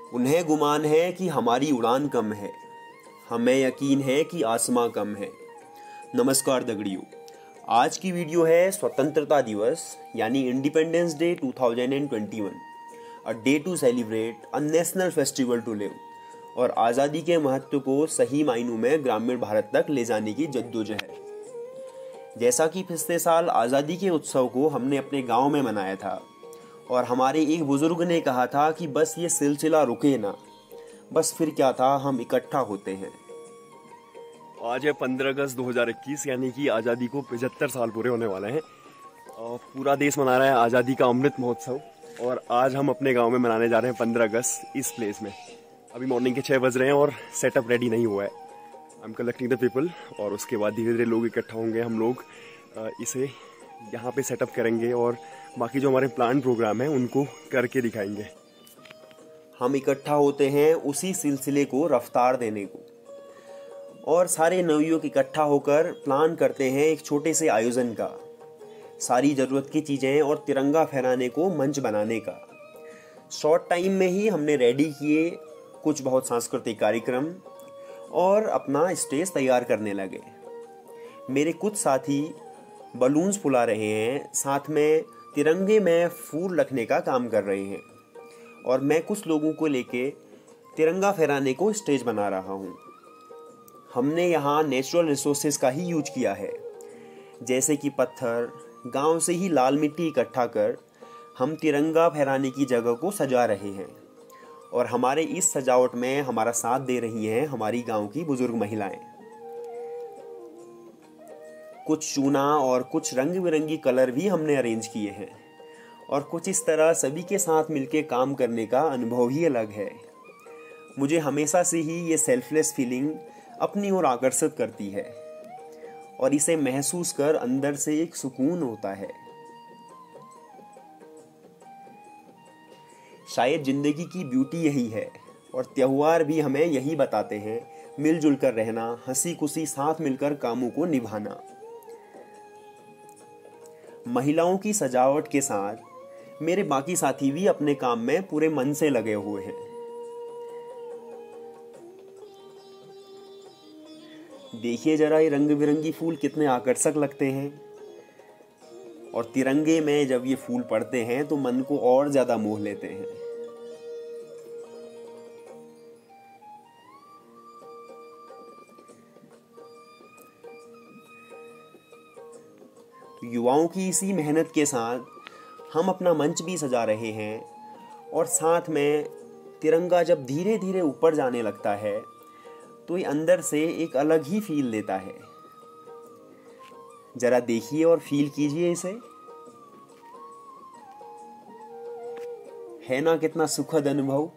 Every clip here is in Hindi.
उन्हें गुमान है कि हमारी उड़ान कम है, हमें यकीन है कि आसमां कम है। नमस्कार दगड़ियों, आज की वीडियो है स्वतंत्रता दिवस यानी independence day 2021, a day to celebrate, a national festival to live, और आज़ादी के महत्व को सही मायनों में ग्रामीण भारत तक ले जाने की जद्दोजहद। जैसा कि पिछले साल आज़ादी के उत्सव को हमने अपने गांव में मनाया था और हमारे एक बुजुर्ग ने कहा था कि बस ये सिलसिला रुके ना, बस फिर क्या था, हम इकट्ठा होते हैं। आज है 15 अगस्त 2021 यानी कि आज़ादी को 75 साल पूरे होने वाले हैं और पूरा देश मना रहा है आज़ादी का अमृत महोत्सव। और आज हम अपने गांव में मनाने जा रहे हैं 15 अगस्त इस प्लेस में। अभी मॉर्निंग के 6 बज रहे हैं और सेटअप रेडी नहीं हुआ है। I am collecting the people और उसके बाद धीरे धीरे लोग इकट्ठा होंगे। हम लोग इसे यहाँ पे सेटअप करेंगे और बाकी जो हमारे प्लान प्रोग्राम है उनको करके दिखाएंगे। हम इकट्ठा होते हैं उसी सिलसिले को रफ्तार देने को, और सारे नवयुवक इकट्ठा होकर प्लान करते हैं एक छोटे से आयोजन का, सारी ज़रूरत की चीज़ें और तिरंगा फहराने को मंच बनाने का। शॉर्ट टाइम में ही हमने रेडी किए कुछ बहुत सांस्कृतिक कार्यक्रम और अपना स्टेज तैयार करने लगे। मेरे कुछ साथी बलून्स फुला रहे हैं, साथ में तिरंगे में फूल रखने का काम कर रहे हैं, और मैं कुछ लोगों को लेके तिरंगा फहराने को स्टेज बना रहा हूँ। हमने यहाँ नेचुरल रिसोर्सेज का ही यूज किया है, जैसे कि पत्थर, गांव से ही लाल मिट्टी इकट्ठा कर हम तिरंगा फहराने की जगह को सजा रहे हैं। और हमारे इस सजावट में हमारा साथ दे रही हैं हमारी गांव की बुजुर्ग महिलाएं। कुछ चूना और कुछ रंग बिरंगी कलर भी हमने अरेंज किए हैं, और कुछ इस तरह सभी के साथ मिलके काम करने का अनुभव ही अलग है। मुझे हमेशा से ही ये सेल्फलेस फीलिंग अपनी ओर आकर्षित करती है, और इसे महसूस कर अंदर से एक सुकून होता है। शायद जिंदगी की ब्यूटी यही है, और त्योहार भी हमें यही बताते हैं, मिलजुल कर रहना, हंसी खुशी साथ मिलकर कामों को निभाना। महिलाओं की सजावट के साथ मेरे बाकी साथी भी अपने काम में पूरे मन से लगे हुए हैं। देखिए जरा, ये रंग बिरंगी फूल कितने आकर्षक लगते हैं, और तिरंगे में जब ये फूल पड़ते हैं तो मन को और ज्यादा मोह लेते हैं। युवाओं की इसी मेहनत के साथ हम अपना मंच भी सजा रहे हैं, और साथ में तिरंगा जब धीरे धीरे ऊपर जाने लगता है तो ये अंदर से एक अलग ही फील देता है। जरा देखिए और फील कीजिए इसे, है ना कितना सुखद अनुभव।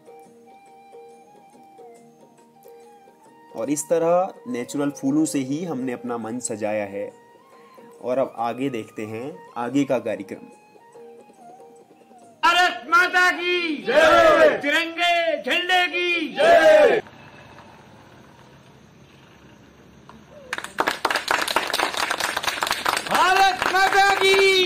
और इस तरह नेचुरल फूलों से ही हमने अपना मंच सजाया है, और अब आगे देखते हैं आगे का कार्यक्रम। भारत माता की जय, तिरंगे झंडे की जय। भारत माता की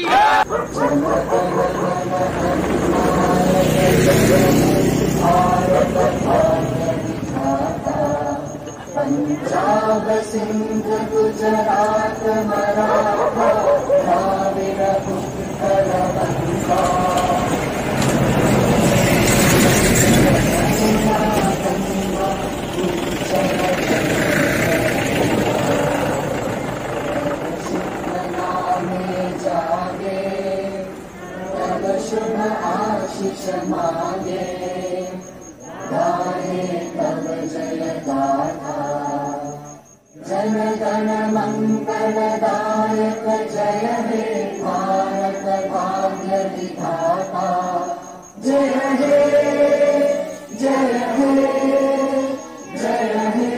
पंजाब सिंध गुजरात मराठा द्राविड़ उत्कल बंगा। शुभ आशीष मांगे, गाहे तब जय गाथा। जन गण मंगलदायक जय हे भारत भाग्य विधाता। जय हे जय हे जय हे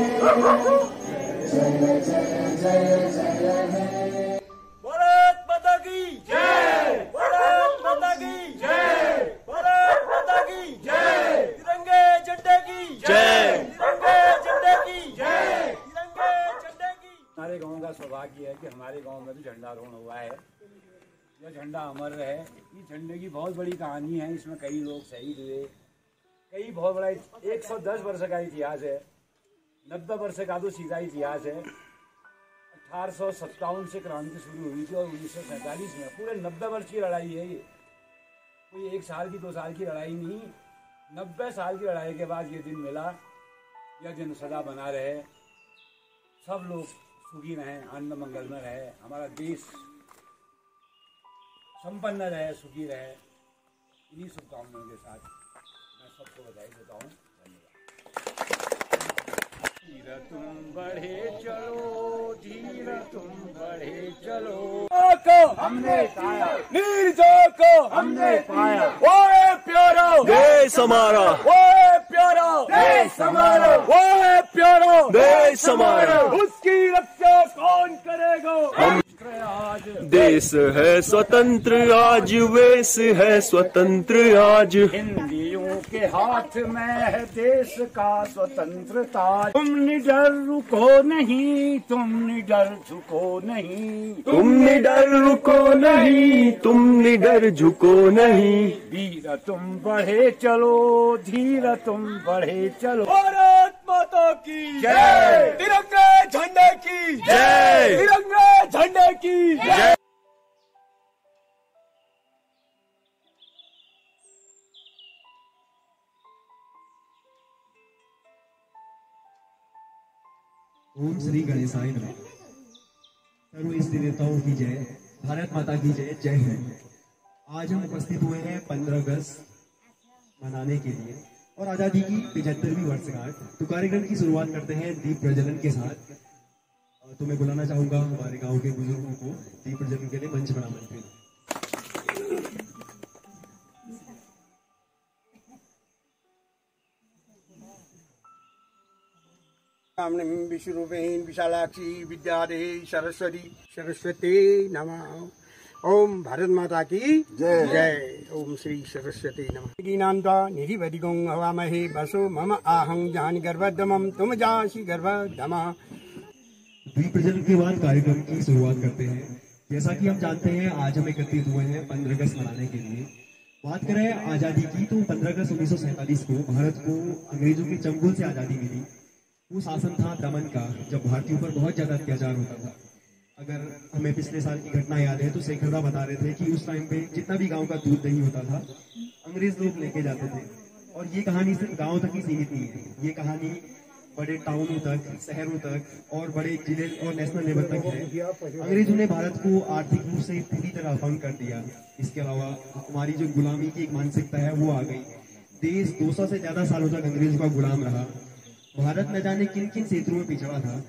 जय जय जय जय हे। भारत माता की जय, भारत माता की जय, भारत माता की जय, तिरंगे झंडे की जय, तिरंगे झंडे की जय, तिरंगे झंडे की। हमारे गांव का सौभाग्य है कि हमारे गांव में भी झंडारोहण हुआ है। यह झंडा अमर रहे। इस झंडे की बहुत बड़ी कहानी है। इसमें कई लोग शहीद हुए, कई बहुत बड़ा 110 वर्ष का इतिहास है, 90 वर्ष का तो सीधा इतिहास है। 1857 से क्रांति शुरू हुई थी और 1947 में पूरे 90 वर्ष की लड़ाई है ये। कोई 1 साल की 2 साल की लड़ाई नहीं, 90 साल की लड़ाई के बाद ये दिन मिला। यह दिन सदा बना रहे, सब लोग सुखी रहें, अन्न मंगल में रहे, हमारा देश संपन्न रहे, सुखी रहे। इन्हीं शुभकामनाओं के साथ मैं सबको बधाई देता हूँ। धीर तुम बढ़े चलो, धीर तुम बढ़े चलो, को हमने पाया, नीरजों को हमने पाया। ओए प्यारो देश हमारा, ओए प्यारो देश हमारा, ओए प्यारो देश हमारा, उसकी रक्षा कौन करेगा? आज देश है स्वतंत्र आज, वेश है स्वतंत्र आज, हिंदियों के हाथ में है देश का स्वतंत्रता। तुम निडर रुको नहीं, तुम निडर झुको नहीं, तुम निडर रुको नहीं, तुम निडर झुको नहीं। वीर तुम बढ़े चलो, धीर तुम बढ़े चलो। भारत माता की जय, तिरंगे झंडे की जय, तिरंगे झंडे की जय। ओम श्री गणेशाय नमः। सर्व इष्ट देवताओं की जय, भारत माता की जय, जय हिंद। आज हम उपस्थित हुए हैं 15 अगस्त मनाने के लिए और आजादी की 75वीं वर्षगांठ। तो कार्यक्रम की शुरुआत करते हैं दीप प्रज्वलन के साथ। तो मैं बुलाना चाहूंगा हमारे गांव के बुजुर्गों को दीप प्रज्वलन के लिए मंच बना मंच पे। विश्वरूपेण विशालाक्षी विद्यादेही सरस्वती सरस्वती नमः। ओम भारत माता की जय जय। ओम श्री सरस्वती नमः। गीनान्ता निधिवदिगुं हवामहे वसो मम आहं जानि गर्भदमं तुम जासि गर्भदमः। दीप प्रज्वलन के बाद कार्यक्रम की शुरुआत करते हैं। जैसा कि हम जानते हैं आज हम एकत्रित हुए हैं 15 अगस्त मनाने के लिए। बात करें आजादी की तो 15 अगस्त 1947 को भारत को अंग्रेजों के चंगुल से आजादी मिली। वो शासन था दमन का, जब भारतीयों पर बहुत ज्यादा अत्याचार होता था। अगर हमें पिछले साल की घटना याद है तो शेखरदा बता रहे थे कि उस टाइम पे जितना भी गांव का दूध दही होता था अंग्रेज लोग लेके जाते थे। और ये कहानी सिर्फ गांव तक ही सीमित नहीं है, ये कहानी बड़े टाउनों तक, शहरों तक और बड़े जिले और नेशनल लेवल तक है। अंग्रेजों ने भारत को आर्थिक रूप से पूरी तरह अपंग कर दिया। इसके अलावा हमारी जो गुलामी की एक मानसिकता है वो आ गई। देश 200 से ज्यादा सालों तक अंग्रेजों का गुलाम रहा। भारत न जाने किन किन क्षेत्रों में पिछड़ा था।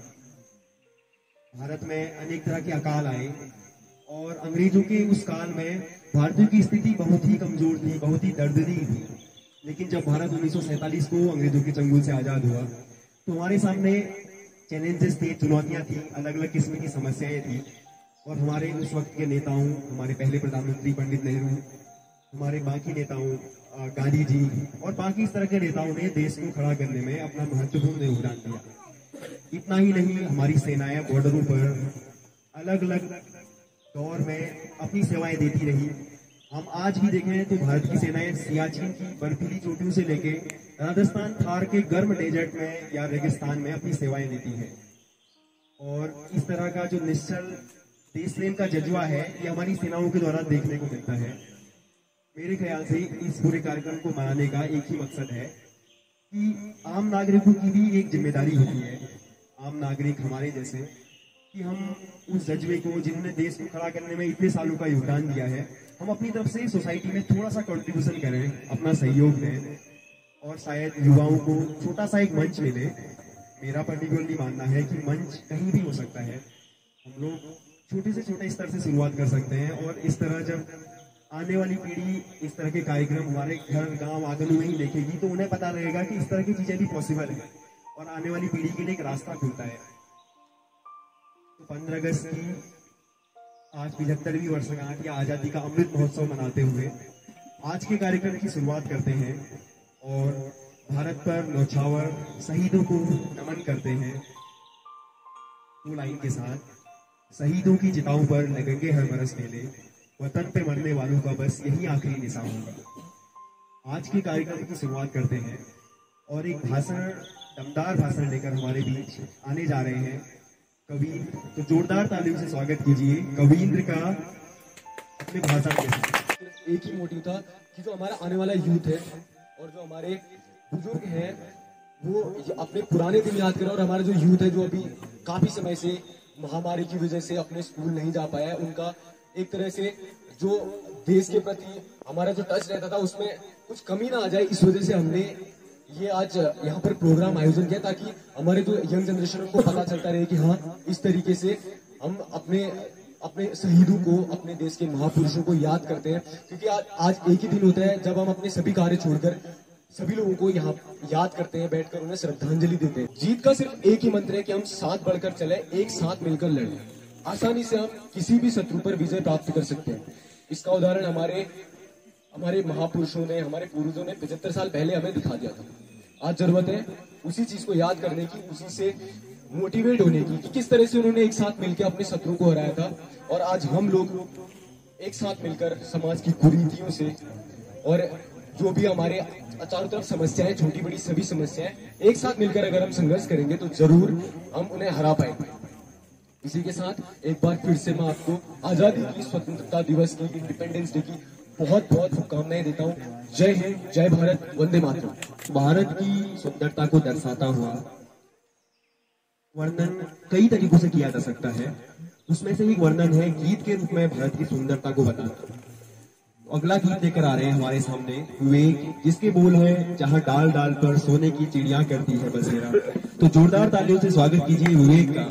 भारत में अनेक तरह के अकाल आए और अंग्रेजों के उस काल में भारतीयों की स्थिति बहुत ही कमजोर थी, बहुत ही दर्दनाक थी। लेकिन जब भारत 1947 को अंग्रेजों के चंगुल से आजाद हुआ तो हमारे सामने चैलेंजेस थे, चुनौतियां थी, अलग अलग किस्म की समस्याएं थी। और हमारे उस वक्त के नेताओं, हमारे पहले प्रधानमंत्री पंडित नेहरू, हमारे बाकी नेताओं गांधी जी और बाकी इस तरह के नेताओं ने देश को खड़ा करने में अपना महत्वपूर्ण योगदान दिया। इतना ही नहीं, हमारी सेनाएं बॉर्डरों पर अलग अलग दौर में अपनी सेवाएं देती रही। हम आज भी देखें तो भारत की सेनाएं सियाचिन की बर्फीली चोटियों से लेके राजस्थान थार के गर्म डेजर्ट में या रेगिस्तान में अपनी सेवाएं देती है। और इस तरह का जो निश्चल देश प्रेम का जज्बा है ये हमारी सेनाओं के द्वारा देखने को मिलता है। मेरे ख्याल से इस पूरे कार्यक्रम को मनाने का एक ही मकसद है कि आम नागरिकों की भी एक जिम्मेदारी होती है, आम नागरिक हमारे जैसे, कि हम उस जज्बे को, जिन्होंने देश को खड़ा करने में इतने सालों का योगदान दिया है, हम अपनी तरफ से सोसाइटी में थोड़ा सा कंट्रीब्यूशन करें, अपना सहयोग दें और शायद युवाओं को छोटा सा एक मंच मिले। मेरा पर्टिकुलरली मानना है कि मंच कहीं भी हो सकता है। हम लोग छोटे से छोटे स्तर से शुरुआत कर सकते हैं और इस तरह जब आने वाली पीढ़ी इस तरह के कार्यक्रम हमारे घर, गांव, आंगनों में ही देखेगी तो उन्हें पता रहेगा कि इस तरह की चीजें भी पॉसिबल है और आने वाली पीढ़ी के लिए एक रास्ता खुलता है। तो 15 अगस्त की आज 75वीं वर्षगांठ या आजादी का अमृत महोत्सव मनाते हुए आज के कार्यक्रम की शुरुआत करते हैं और भारत पर न्यौछावर शहीदों को नमन करते हैं। 2 लाइन के साथ, शहीदों की चिताओं पर लगेंगे हर बरस मेले, वतन पे मरने वालों का बस यही आखिरी निशान होगा। आज के कार्यक्रम की शुरुआत करते हैं और एक दमदार भाषण लेकर हमारे बीच आने जा रहे हैं कवींद्र। तो जोरदार तालियों से स्वागत कीजिए कवींद्र का अपने भाषण के साथ। एक ही मोटिव था कि जो हमारा आने वाला यूथ है और जो हमारे बुजुर्ग हैं वो अपने पुराने दिन याद करें, और हमारा जो यूथ है जो अभी काफी समय से महामारी की वजह से अपने स्कूल नहीं जा पाया है, उनका एक तरह से जो देश के प्रति हमारा जो टच रहता था उसमें कुछ कमी ना आ जाए, इस वजह से हमने ये आज यहाँ पर प्रोग्राम आयोजन किया ताकि हमारे जो यंग जनरेशन को पता चलता रहे कि हाँ इस तरीके से हम अपने शहीदों को, अपने देश के महापुरुषों को याद करते हैं। क्योंकि आज एक ही दिन होता है जब हम अपने सभी कार्य छोड़कर सभी लोगों को यहाँ याद करते हैं, बैठकर उन्हें श्रद्धांजलि देते हैं। जीत का सिर्फ एक ही मंत्र है कि हम साथ बढ़कर चले, एक साथ मिलकर लड़ें। आसानी से हम किसी भी शत्रु पर विजय प्राप्त कर सकते हैं। इसका उदाहरण हमारे महापुरुषों ने, हमारे पूर्वजों ने 75 साल पहले हमें दिखा दिया था। आज जरूरत है उसी चीज को याद करने की, उसी से मोटिवेट होने की कि किस तरह से उन्होंने एक साथ मिलकर अपने शत्रु को हराया था। और आज हम लोग एक साथ मिलकर समाज की कुरीतियों से और जो भी हमारे चारों तरफ समस्याएं, छोटी बड़ी सभी समस्याएं, एक साथ मिलकर अगर हम संघर्ष करेंगे तो जरूर हम उन्हें हरा पाएंगे। इसी के साथ एक बार फिर से मैं आपको आजादी की, स्वतंत्रता दिवस की, इंडिपेंडेंस डे की बहुत बहुत शुभकामनाएं देता हूँ। जय हिंद, जय भारत, वंदे मातरम। भारत की सुंदरता को दर्शाता हुआ वर्णन कई तरीकों से किया जा सकता है। उसमें से एक वर्णन है गीत के रूप में भारत की सुंदरता को बताना। अगला गीत लेकर आ रहे हैं हमारे सामने विवेक, जिसके बोल है जहां डाल डाल पर सोने की चिड़िया करती है बसेरा। तो जोरदार तालियों से स्वागत कीजिए विवेक का।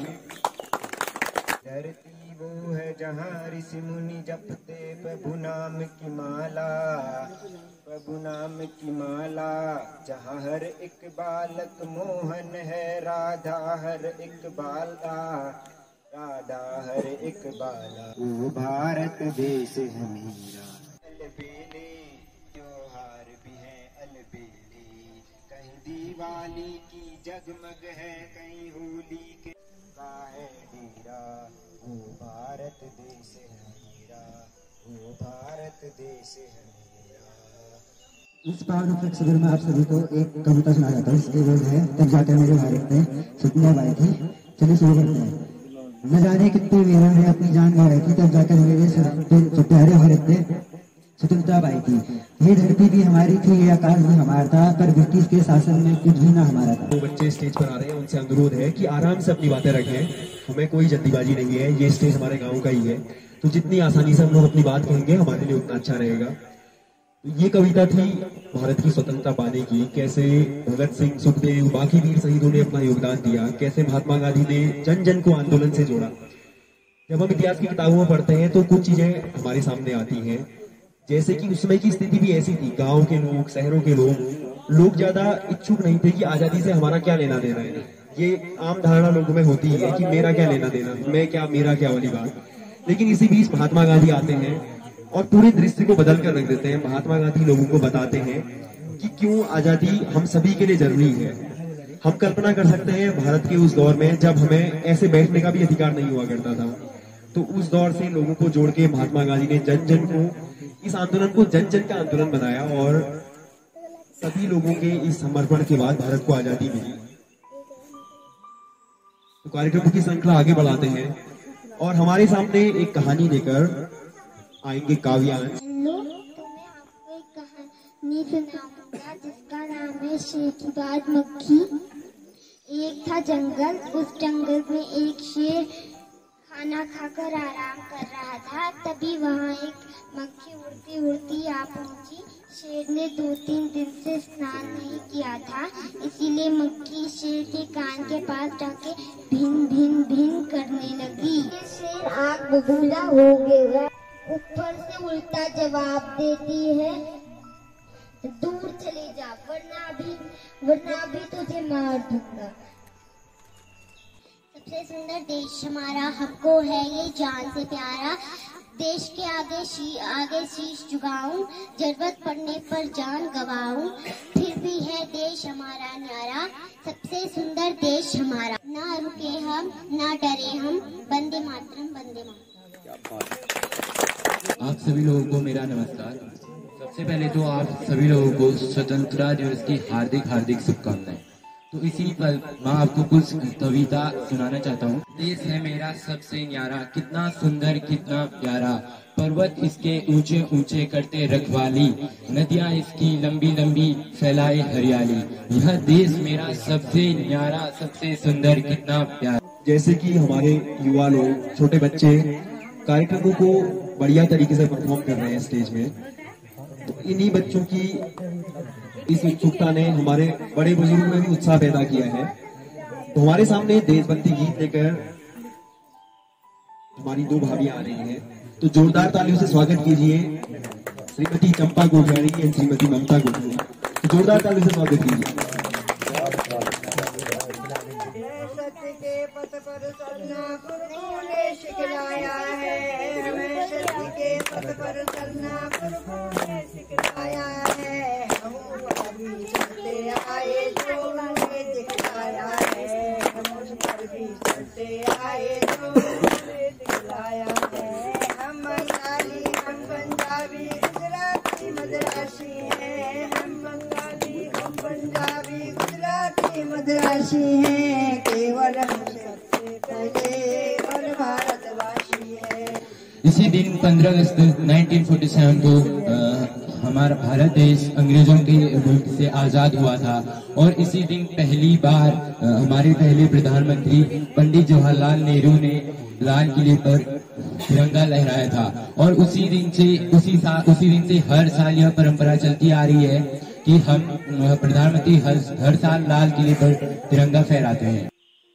धरती वो है जहाँ ऋषि मुनि जपते प्रभु नाम की माला, प्रभु नाम की माला। जहाँ हर एक बालक मोहन है, राधा हर एक बाला, राधा हर एक बाला। वो भारत देश है मेरा। अलबेले त्योहार भी है अलबेले, कहीं दिवाली की जगमग है, कहीं होली के का है डेरा। वो भारत देश है मेरा, वो भारत देश है मेरा। इस पावन उपलक्ष्य में आप सभी को एक कविता सुना जाता है। इसके बोल है तब जाकर मेरे भारत में स्वतंत्रता पाई थी। चलिए शुरू करते हैं। न जाने कितने वीरों ने अपनी जान गंवाई थी, तब जाकर मेरे प्यारे भारत में स्वतंत्रता पाई थी। ये धरती भी हमारी थी, ये आकाश भी हमारा था, पर ब्रिटिश के शासन में कुछ भी ना हमारा था। वो बच्चे स्टेज पर आ रहे हैं, उनसे अनुरोध है कि आराम से अपनी बातें रखें, हमें कोई जल्दीबाजी नहीं है। ये स्टेज हमारे गांव का ही है, तो जितनी आसानी से हम लोग अपनी बात कहेंगे हमारे लिए उतना अच्छा रहेगा। ये कविता थी भारत की स्वतंत्रता पाने की। कैसे भगत सिंह, सुखदेव, बाकी वीर शहीदों ने अपना योगदान दिया, कैसे महात्मा गांधी ने जन जन को आंदोलन से जोड़ा। जब हम इतिहास की किताबों में पढ़ते हैं तो कुछ चीजें हमारे सामने आती हैं, जैसे कि उस समय की स्थिति भी ऐसी थी। गांव के लोग, शहरों के लोग ज्यादा इच्छुक नहीं थे कि आजादी से हमारा क्या लेना देना है। ये आम धारणा लोगों में होती है कि मेरा क्या लेना देना, मैं क्या, मेरा क्या वाली बात। लेकिन इसी बीच महात्मा गांधी आते हैं और पूरे दृश्य को बदल कर रख देते हैं। महात्मा गांधी लोगों को बताते हैं कि क्यों आजादी हम सभी के लिए जरूरी है। हम कल्पना कर सकते हैं भारत के उस दौर में जब हमें ऐसे बैठने का भी अधिकार नहीं हुआ करता था। तो उस दौर से लोगों को जोड़ के महात्मा गांधी ने जन जन को, इस आंदोलन को जन जन का आंदोलन बनाया और सभी लोगों के इस समर्पण के बाद भारत को आजादी मिली। तो कार्यक्रम की श्रृंखला आगे बढ़ाते हैं और हमारे सामने एक कहानी लेकर आएंगे काव्यांश। हेलो, तो मैं आपको एक कहानी सुनाऊंगा जिसका नाम है शेर की बात मक्खी। एक था जंगल, उस जंगल में एक शेर खाना खाकर आराम कर रहा था। तभी वहाँ एक मक्खी उड़ती उड़ती आ पहुँची। शेर ने 2-3 दिन से स्नान नहीं किया था, इसीलिए मक्खी शेर के कान के पास जाके भिन भिन भिन करने लगी। शेर आग बबूला हो गया, ऊपर से उल्टा जवाब देती है, दूर चले जा वरना भी तुझे मार दूंगा। सबसे सुंदर देश हमारा, हमको है ये जान से प्यारा। देश के आगे शीश झुकाऊं, जरूरत पड़ने पर जान गवाऊं, फिर भी है देश हमारा न्यारा। सबसे सुंदर देश हमारा, ना रुके हम ना डरे हम, वंदे मातरम वंदे मातरम। आप सभी लोगों को मेरा नमस्कार। सबसे सबसे पहले तो आप सभी लोगों को स्वतंत्रता दिवस की हार्दिक हार्दिक शुभकामनाएं। तो इसी पर मैं आपको कुछ कविता सुनाना चाहता हूँ। देश है मेरा सबसे न्यारा, कितना सुंदर कितना प्यारा, पर्वत इसके ऊंचे ऊंचे करते रखवाली, नदियाँ इसकी लंबी लंबी फैलाए हरियाली। यह देश मेरा सबसे न्यारा सबसे सुंदर कितना प्यारा। जैसे कि हमारे युवा लोग, छोटे बच्चे कार्यक्रमों को बढ़िया तरीके से परफॉर्म कर रहे हैं स्टेज में, तो इन्हीं बच्चों की इस उत्सुकता ने हमारे बड़े बुजुर्गों में भी उत्साह पैदा किया है। तो हमारे सामने देशभक्ति गीत लेकर हमारी दो भाभियां आ रही हैं, तो जोरदार तालियों से स्वागत कीजिए श्रीमती चंपा गोठियारी एवं श्रीमती ममता गोठियारी। तो जोरदार तालियों से स्वागत कीजिए। सत्य के पथ पर चलना गुरुओं ने सिखलाया है, हमें सत्य के पथ पर चलना गुरुओं ने सिखलाया है। हम भी चलते आए जो उन्होंने दिखलाया है, हम उस पर भी चलते आए जो उन्होंने दिखलाया है। हम बंगाली हम पंजाबी गुजराती मद्रासी हैं, हम बंगाली हम पंजाबी गुजराती मद्रासी हैं, केवल हम सबसे पहले और भारतवासी है। इसी दिन 15 अगस्त 1947 को हमारा भारत देश अंग्रेजों के मुल्क से आजाद हुआ था, और इसी दिन पहली बार हमारे पहले प्रधानमंत्री पंडित जवाहरलाल नेहरू ने लाल किले पर तिरंगा लहराया था। और उसी दिन से हर साल यह परंपरा चलती आ रही है कि हम प्रधानमंत्री हर साल लाल किले पर तिरंगा फहराते हैं।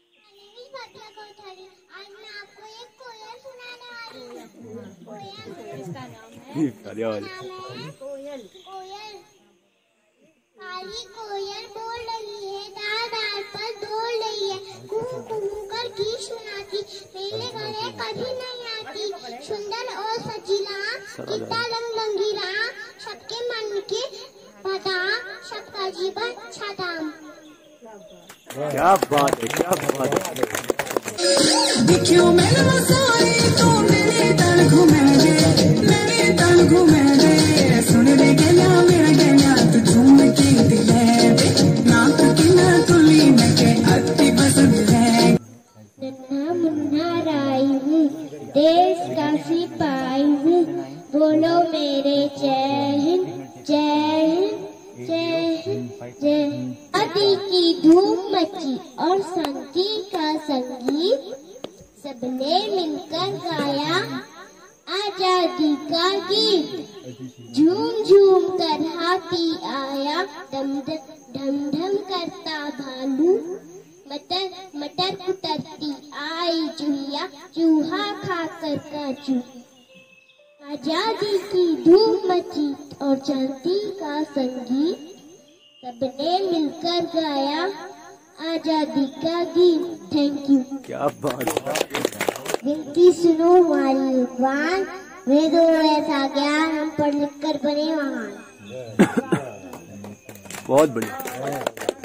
काली कोयल बोल रही है, डाल डाल पर डोल रही है, कूं कूं कर गीत सुनाती, मेरे घरे कभी नहीं आती। सुंदर और सजीला कितना रंग रंगीला, सबके मन के बादाम, सबका जीवन छादाम। क्या बात है, क्या बात है। देखियो मेरे रसोई तो मेरे तन घुमेंगे, मेरे तन घुमेंगे, सुन ले गया मेरा गया तू झूम के दिले, नाक की ना तुली में के अति पसंद है। नन्हा मुन्ना राई हूँ, देश का सिपाही हूँ, बोलो मेरे जय हिंद जय हिंद जय हिंद जय। आदि की धूम मची और संगीत का संगीत, सबने मिलकर गाया आजादी का गीत। झूम झूम कर हाथी आया, डम ढम ढम करता भालू, मटर मटर कुतरती आई चूहिया, चूहा खाकर काचू। आजादी की धूम मची और शांति का संगीत, सबने मिलकर गाया आजादी का गीत। Thank you. क्या बात है। विनती सुनो हमारी भगवान, वेदों ऐसा ज्ञान हम पढ़ लिख कर बने महान। बहुत बढ़िया।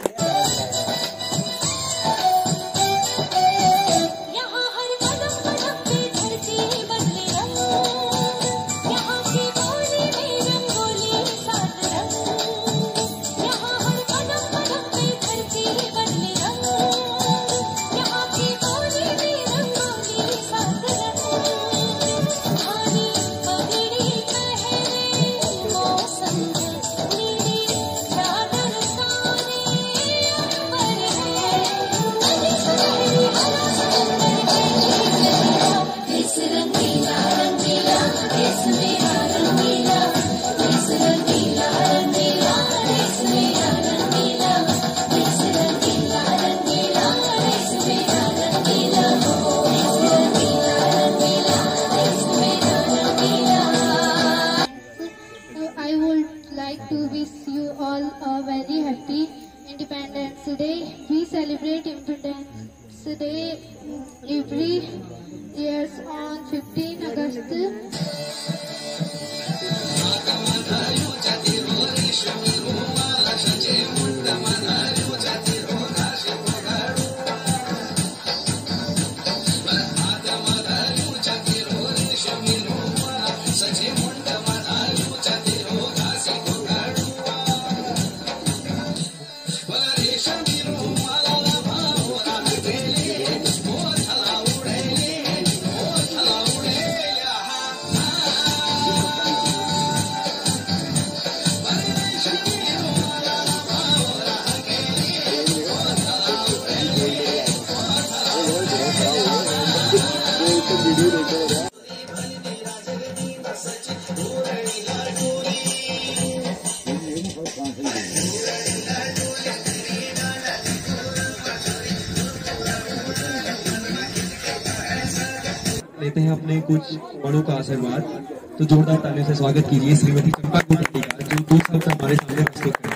Day every year on 15 August. लेते हैं अपने कुछ बड़ों का आशीर्वाद। तो जोरदार तालियों से स्वागत कीजिए श्रीमती चंपा गुप्ता का, जो 2 शब्द हमारे सामने प्रस्तुत करें।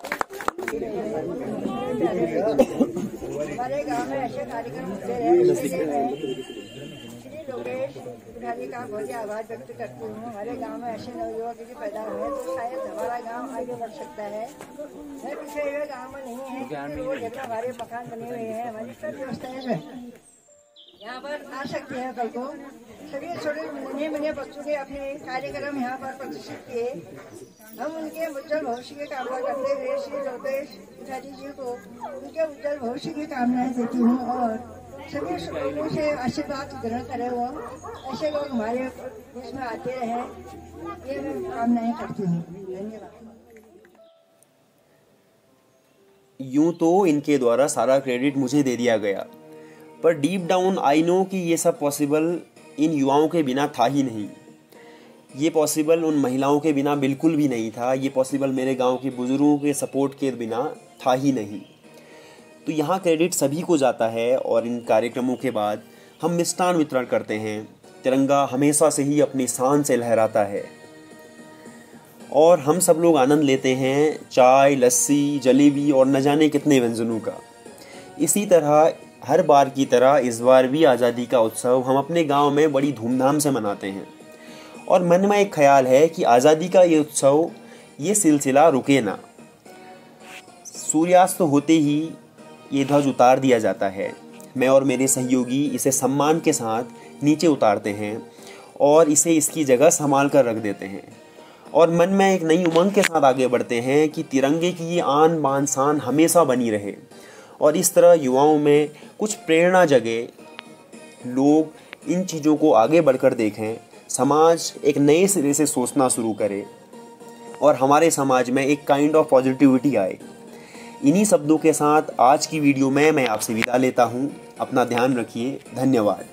हमारे गांव में ऐसे कार्यक्रम होते रहे। श्री लोकेश बुढ़ारी का बहुत ही आभार व्यक्त करती हूँ। हमारे गांव में ऐसे नवयुवक यदि पैदा हुए तो शायद हमारा गांव आगे बढ़ सकता है। मैं पिछड़े हुए गाँव में नहीं है, हमारे मकान बने हुए हैं, हमारी सब व्यवस्थाएं यहाँ पर आ सकते हैं। कल को सभी छोटे नन्हे बच्चों के अपने कार्यक्रम यहाँ पर प्रदर्शित किए। हम उनके उज्जवल भविष्य की कामना करते हुए श्री लोकेश बुढ़ारी जी को उनके उज्जवल भविष्य की कामनाएं देती हूँ और सभी लोगों से आशीर्वाद ग्रहण करे। वो ऐसे लोग हमारे देश में आते रहे, ये मैं कामनाएं करती हूँ। धन्यवाद। यूं तो इनके द्वारा सारा क्रेडिट मुझे दे दिया गया, पर डीप डाउन आई नो कि ये सब पॉसिबल इन युवाओं के बिना था ही नहीं। ये पॉसिबल उन महिलाओं के बिना बिल्कुल भी नहीं था। ये पॉसिबल मेरे गांव के बुजुर्गों के सपोर्ट के बिना था ही नहीं। तो यहाँ क्रेडिट सभी को जाता है। और इन कार्यक्रमों के बाद हम मिष्ठान वितरण करते हैं। तिरंगा हमेशा से ही अपनी शान से लहराता है और हम सब लोग आनंद लेते हैं चाय, लस्सी, जलेबी और न जाने कितने व्यंजनों का। इसी तरह हर बार की तरह इस बार भी आज़ादी का उत्सव हम अपने गांव में बड़ी धूमधाम से मनाते हैं और मन में एक ख्याल है कि आज़ादी का ये उत्सव, ये सिलसिला रुके ना। सूर्यास्त होते ही ये ध्वज उतार दिया जाता है। मैं और मेरे सहयोगी इसे सम्मान के साथ नीचे उतारते हैं और इसे इसकी जगह संभाल कर रख देते हैं और मन में एक नई उमंग के साथ आगे बढ़ते हैं कि तिरंगे की ये आन बान शान हमेशा बनी रहे और इस तरह युवाओं में कुछ प्रेरणा जगे, लोग इन चीज़ों को आगे बढ़कर देखें, समाज एक नए सिरे से सोचना शुरू करे और हमारे समाज में एक काइंड ऑफ पॉजिटिविटी आए। इन्हीं शब्दों के साथ आज की वीडियो में मैं आपसे विदा लेता हूँ। अपना ध्यान रखिए। धन्यवाद।